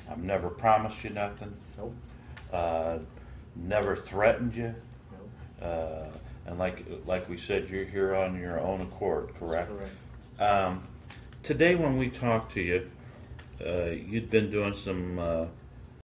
I've never promised you nothing. Nope. Never threatened you. Nope. And like we said, you're here on your own accord, correct? That's correct. Today when we talked to you, you'd been doing some